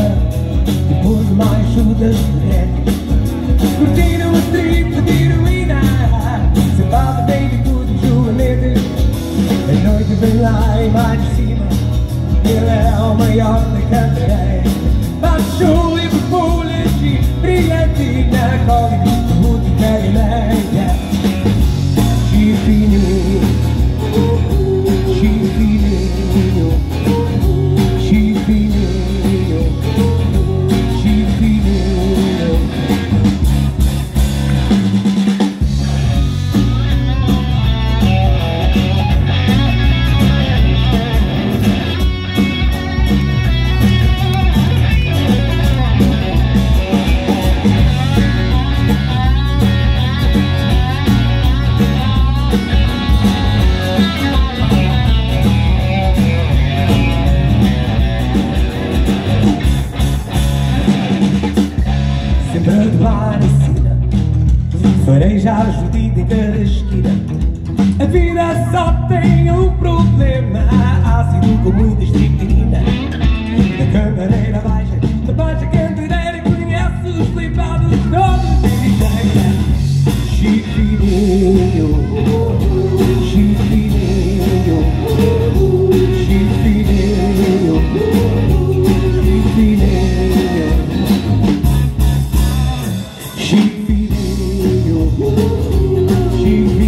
cama, depois mais chutas de mulheres. Curtir o strip, pedir o ina, sentado baby tudo de joanetes. A noite vem lá e vai de cima, ele é o maior da cantareira. Baixo e perfume, brilhantina, código, música e leia. Chifininho, chifininho, chifininho, chifininho. Sempre a levar a sina, farejar o judido em cada esquina. A vida só tem um problema, ácido com muita estricnina. Na camareira baixa, na baixa cantareira, conhece os flipados todos de ideia. Chifininho, chifininho, chifininho, chifininho. Chifininho, chifininho.